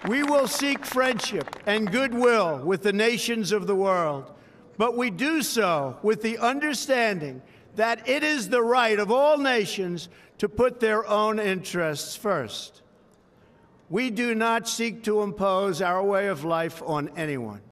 We will seek friendship and goodwill with the nations of the world, but we do so with the understanding that it is the right of all nations to put their own interests first. We do not seek to impose our way of life on anyone.